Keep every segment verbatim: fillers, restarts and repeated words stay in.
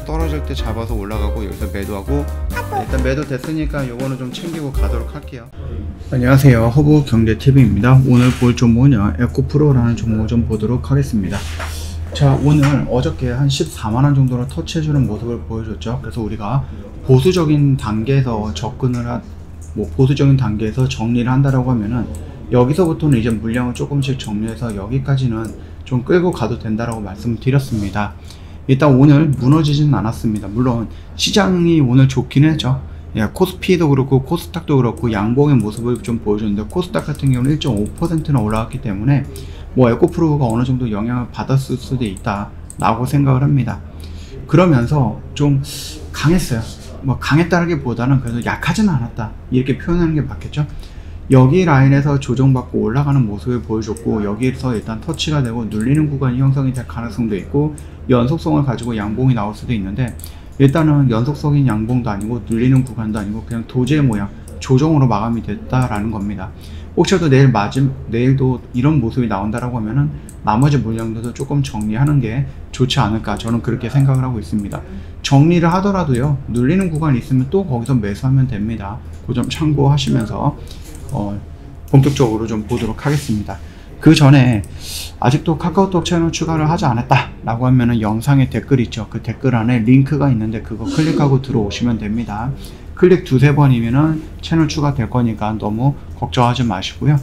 떨어질 때 잡아서 올라가고 여기서 매도하고, 네, 일단 매도 됐으니까 요거는 좀 챙기고 가도록 할게요. 안녕하세요, 허브경제티비입니다. 오늘 볼 종목은요, 에코프로라는 종목을 좀 보도록 하겠습니다. 자, 오늘 어저께 한 십사만원 정도로 터치해주는 모습을 보여줬죠. 그래서 우리가 보수적인 단계에서 접근을 한, 뭐 보수적인 단계에서 정리를 한다라고 하면은 여기서부터는 이제 물량을 조금씩 정리해서 여기까지는 좀 끌고 가도 된다라고 말씀을 드렸습니다. 일단 오늘 무너지진 않았습니다. 물론 시장이 오늘 좋긴 했죠. 예, 코스피도 그렇고 코스닥도 그렇고 양봉의 모습을 좀 보여줬는데, 코스닥 같은 경우는 일 점 오 퍼센트나 올라갔기 때문에 뭐 에코프로가 어느 정도 영향을 받았을 수도 있다 라고 생각을 합니다. 그러면서 좀 강했어요. 뭐 강했다기보다는 그래도 약하지는 않았다 이렇게 표현하는 게 맞겠죠. 여기 라인에서 조정받고 올라가는 모습을 보여줬고, 여기에서 일단 터치가 되고 눌리는 구간이 형성이 될 가능성도 있고, 연속성을 가지고 양봉이 나올 수도 있는데, 일단은 연속성인 양봉도 아니고 눌리는 구간도 아니고 그냥 도지의 모양, 조정으로 마감이 됐다라는 겁니다. 혹시라도 내일 맞음, 내일도 이런 모습이 나온다라고 하면은 나머지 물량들도 조금 정리하는 게 좋지 않을까, 저는 그렇게 생각을 하고 있습니다. 정리를 하더라도요, 눌리는 구간이 있으면 또 거기서 매수하면 됩니다. 그 점 참고하시면서 어, 본격적으로 좀 보도록 하겠습니다. 그 전에 아직도 카카오톡 채널 추가를 하지 않았다 라고 하면은 영상에 댓글 있죠. 그 댓글 안에 링크가 있는데 그거 클릭하고 들어오시면 됩니다. 클릭 두세 번이면은 채널 추가 될 거니까 너무 걱정하지 마시고요.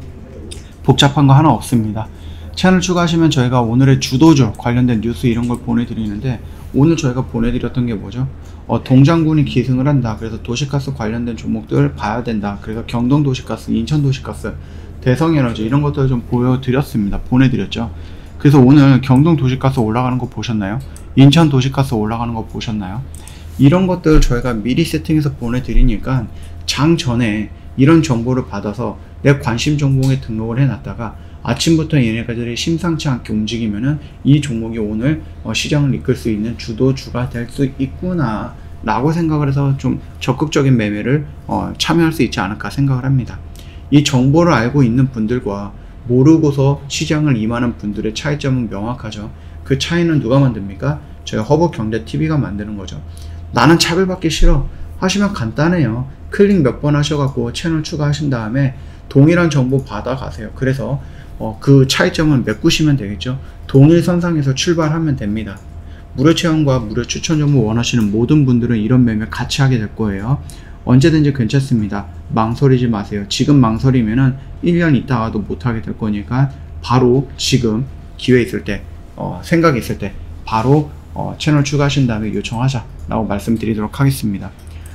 복잡한 거 하나 없습니다. 채널 추가하시면 저희가 오늘의 주도주 관련된 뉴스 이런 걸 보내드리는데, 오늘 저희가 보내드렸던 게 뭐죠? 어, 동장군이 기승을 한다. 그래서 도시가스 관련된 종목들 봐야 된다. 그래서 경동도시가스, 인천도시가스, 대성에너지 이런 것들을 좀 보여드렸습니다. 보내드렸죠. 그래서 오늘 경동도시가스 올라가는 거 보셨나요? 인천도시가스 올라가는 거 보셨나요? 이런 것들 저희가 미리 세팅해서 보내드리니까 장 전에 이런 정보를 받아서 내 관심 종목에 등록을 해놨다가 아침부터 얘네가들이 심상치 않게 움직이면은 이 종목이 오늘 어 시장을 이끌 수 있는 주도주가 될 수 있구나 라고 생각을 해서 좀 적극적인 매매를 어 참여할 수 있지 않을까 생각을 합니다. 이 정보를 알고 있는 분들과 모르고서 시장을 임하는 분들의 차이점은 명확하죠. 그 차이는 누가 만듭니까? 저희 허브경제티비가 만드는 거죠. 나는 차별받기 싫어 하시면 간단해요. 클릭 몇 번 하셔갖고 채널 추가하신 다음에 동일한 정보 받아가세요. 그래서 어, 그 차이점을 메꾸시면 되겠죠. 동일선상에서 출발하면 됩니다. 무료 체험과 무료 추천 정보 원하시는 모든 분들은 이런 매매 같이 하게 될 거예요. 언제든지 괜찮습니다. 망설이지 마세요. 지금 망설이면은 일 년 있다가도 못하게 될 거니까 바로 지금 기회 있을 때, 어, 생각이 있을 때 바로 어, 채널 추가하신 다음에 요청하자 라고 말씀드리도록 하겠습니다.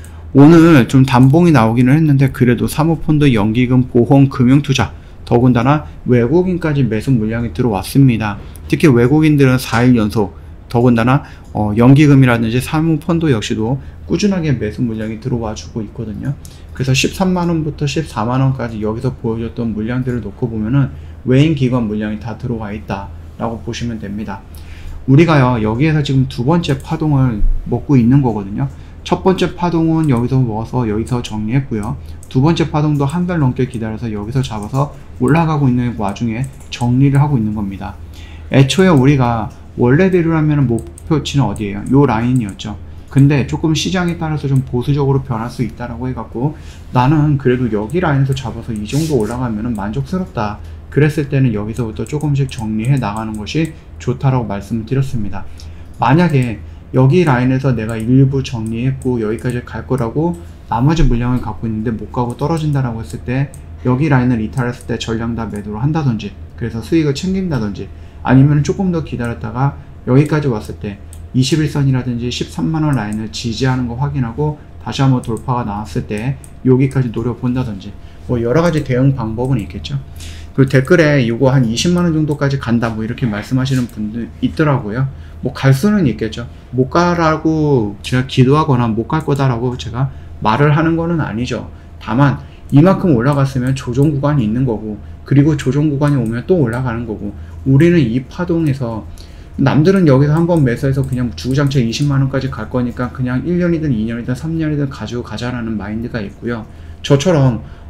오늘 좀 단봉이 나오기는 했는데, 그래도 사모펀드, 연기금, 보험, 금융투자, 더군다나 외국인까지 매수 물량이 들어왔습니다. 특히 외국인들은 사 일 연속, 더군다나 어, 연기금이라든지 사모펀드 역시도 꾸준하게 매수 물량이 들어와 주고 있거든요. 그래서 십삼만원부터 십사만원까지 여기서 보여줬던 물량들을 놓고 보면은 외인 기관 물량이 다 들어와 있다 라고 보시면 됩니다. 우리가요, 여기에서 지금 두 번째 파동을 먹고 있는 거거든요. 첫 번째 파동은 여기서 모아서 여기서 정리했고요. 두 번째 파동도 한 달 넘게 기다려서 여기서 잡아서 올라가고 있는 와중에 정리를 하고 있는 겁니다. 애초에 우리가 원래대로 하면 목표치는 어디예요? 요 라인이었죠. 근데 조금 시장에 따라서 좀 보수적으로 변할 수 있다라고 해갖고, 나는 그래도 여기 라인에서 잡아서 이 정도 올라가면 만족스럽다. 그랬을 때는 여기서부터 조금씩 정리해 나가는 것이 좋다라고 말씀을 드렸습니다. 만약에 여기 라인에서 내가 일부 정리했고 여기까지 갈 거라고 나머지 물량을 갖고 있는데 못 가고 떨어진다라고 했을 때, 여기 라인을 이탈했을 때 전량 다 매도를 한다든지, 그래서 수익을 챙긴다든지, 아니면 조금 더 기다렸다가 여기까지 왔을 때 이십일선이라든지 십삼만원 라인을 지지하는 거 확인하고 다시 한번 돌파가 나왔을 때 여기까지 노려본다든지, 뭐 여러가지 대응 방법은 있겠죠. 그 댓글에 이거 한 이십만원 정도까지 간다 뭐 이렇게 말씀하시는 분들 있더라고요. 뭐 갈 수는 있겠죠. 못 가라고 제가 기도하거나 못 갈 거다라고 제가 말을 하는 거는 아니죠. 다만 이만큼 올라갔으면 조정 구간이 있는 거고, 그리고 조정 구간이 오면 또 올라가는 거고, 우리는 이 파동에서, 남들은 여기서 한번 매수해서 그냥 주구장창 이십만원까지 갈 거니까 그냥 일 년이든 이 년이든 삼 년이든 가지고 가자라는 마인드가 있고요. 저처럼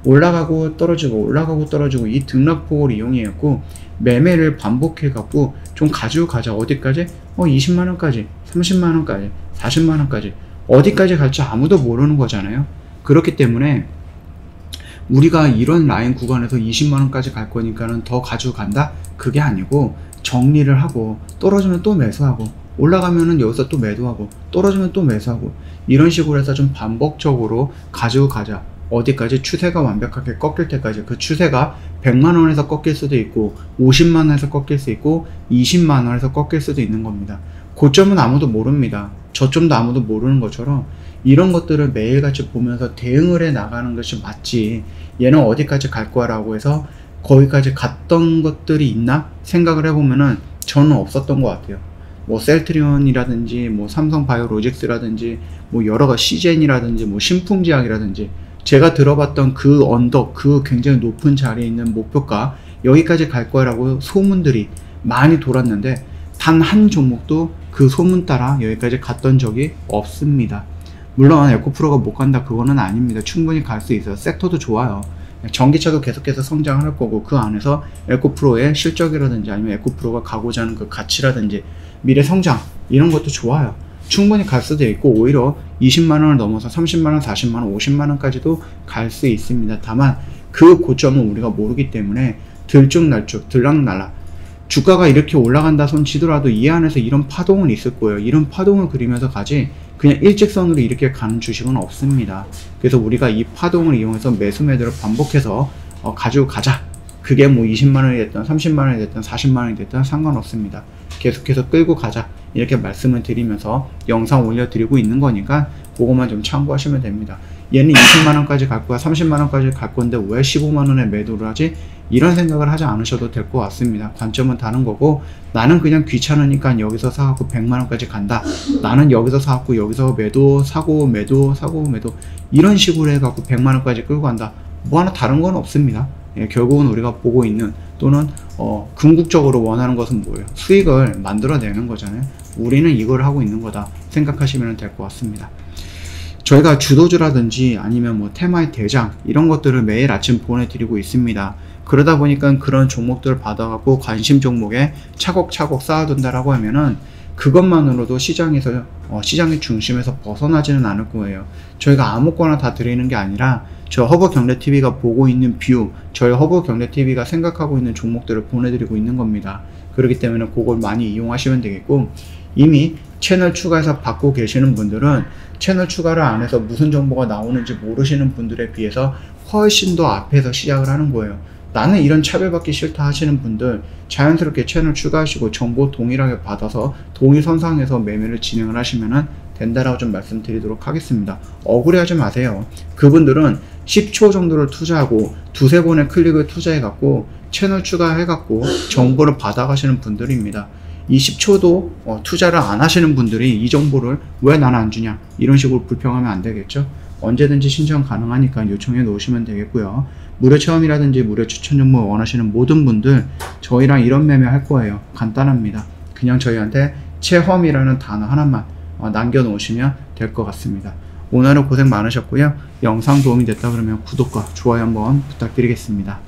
올라가고 떨어지고 올라가고 떨어지고 이 등락폭을 이용해 갖고 매매를 반복해 갖고 좀 가지고 가자. 어디까지? 어 이십만 원까지, 삼십만 원까지, 사십만 원까지, 어디까지 갈지 아무도 모르는 거잖아요. 그렇기 때문에 우리가 이런 라인 구간에서 이십만 원까지 갈 거니까는 더 가지고 간다? 그게 아니고 정리를 하고 떨어지면 또 매수하고 올라가면은 여기서 또 매도하고 떨어지면 또 매수하고 이런 식으로 해서 좀 반복적으로 가지고 가자. 어디까지? 추세가 완벽하게 꺾일 때까지. 그 추세가 백만 원에서 꺾일 수도 있고 오십만 원에서 꺾일 수 있고 이십만 원에서 꺾일 수도 있는 겁니다. 고점은 아무도 모릅니다. 저점도 아무도 모르는 것처럼 이런 것들을 매일같이 보면서 대응을 해 나가는 것이 맞지, 얘는 어디까지 갈 거야 라고 해서 거기까지 갔던 것들이 있나 생각을 해보면은 저는 없었던 것 같아요. 뭐 셀트리온이라든지 뭐 삼성바이오로직스라든지 뭐 여러가지 시젠이라든지 뭐 신풍지약이라든지 제가 들어봤던 그 언덕, 그 굉장히 높은 자리에 있는 목표가 여기까지 갈 거라고 소문들이 많이 돌았는데 단 한 종목도 그 소문 따라 여기까지 갔던 적이 없습니다. 물론 에코프로가 못 간다 그거는 아닙니다. 충분히 갈 수 있어요. 섹터도 좋아요. 전기차도 계속해서 성장을 할 거고 그 안에서 에코프로의 실적이라든지 아니면 에코프로가 가고자 하는 그 가치라든지 미래 성장 이런 것도 좋아요. 충분히 갈 수도 있고 오히려 이십만 원을 넘어서 삼십만 원, 사십만 원, 오십만 원까지도 갈 수 있습니다. 다만 그 고점은 우리가 모르기 때문에 들쭉날쭉 들락날락 주가가 이렇게 올라간다 손 치더라도 이 안에서 이런 파동은 있을 거예요. 이런 파동을 그리면서 가지 그냥 일직선으로 이렇게 가는 주식은 없습니다. 그래서 우리가 이 파동을 이용해서 매수 매도를 반복해서 어, 가지고 가자. 그게 뭐 이십만 원이 됐든 삼십만 원이 됐든 사십만 원이 됐든 상관없습니다. 계속해서 끌고 가자 이렇게 말씀을 드리면서 영상 올려드리고 있는 거니까 그것만 좀 참고하시면 됩니다. 얘는 이십만 원까지 갈 거야, 삼십만 원까지 갈 건데 왜 십오만 원에 매도를 하지? 이런 생각을 하지 않으셔도 될 것 같습니다. 관점은 다른 거고 나는 그냥 귀찮으니까 여기서 사갖고 백만 원까지 간다. 나는 여기서 사갖고 여기서 매도 사고 매도 사고 매도 이런 식으로 해갖고 백만 원까지 끌고 간다. 뭐 하나 다른 건 없습니다. 예, 결국은 우리가 보고 있는 또는 어, 궁극적으로 원하는 것은 뭐예요? 수익을 만들어내는 거잖아요. 우리는 이걸 하고 있는 거다 생각하시면 될 것 같습니다. 저희가 주도주라든지 아니면 뭐 테마의 대장 이런 것들을 매일 아침 보내드리고 있습니다. 그러다 보니까 그런 종목들을 받아갖고 관심 종목에 차곡차곡 쌓아둔다라고 하면은 그것만으로도 시장에서 어, 시장의 중심에서 벗어나지는 않을 거예요. 저희가 아무거나 다 드리는 게 아니라 저 허브경제티비가 보고 있는 뷰, 저희 허브경제티비가 생각하고 있는 종목들을 보내드리고 있는 겁니다. 그렇기 때문에 그걸 많이 이용하시면 되겠고 이미 채널 추가해서 받고 계시는 분들은 채널 추가를 안 해서 무슨 정보가 나오는지 모르시는 분들에 비해서 훨씬 더 앞에서 시작을 하는 거예요. 나는 이런 차별받기 싫다 하시는 분들 자연스럽게 채널 추가하시고 정보 동일하게 받아서 동일선상에서 매매를 진행을 하시면 된다라고 좀 말씀드리도록 하겠습니다. 억울해하지 마세요. 그분들은 십 초 정도를 투자하고 두세 번의 클릭을 투자해 갖고 채널 추가해 갖고 정보를 받아 가시는 분들입니다. 이 십 초도 어, 투자를 안 하시는 분들이 이 정보를 왜 나는 안 주냐 이런 식으로 불평하면 안 되겠죠. 언제든지 신청 가능하니까 요청해 놓으시면 되겠고요. 무료 체험이라든지 무료 추천 정보 원하시는 모든 분들 저희랑 이런 매매 할 거예요. 간단합니다. 그냥 저희한테 체험이라는 단어 하나만 어, 남겨 놓으시면 될 것 같습니다. 오늘은 고생 많으셨고요. 영상 도움이 됐다 그러면 구독과 좋아요 한번 부탁드리겠습니다.